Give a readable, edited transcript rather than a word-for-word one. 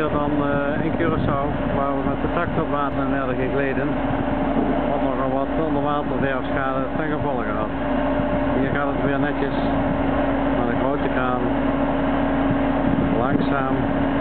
hier dan in Curaçao, waar we met de tractorwater werden gegleden, wat nogal wat onderwaterwerfschade ten gevolge had. Hier gaat het weer netjes met een grote kraan, langzaam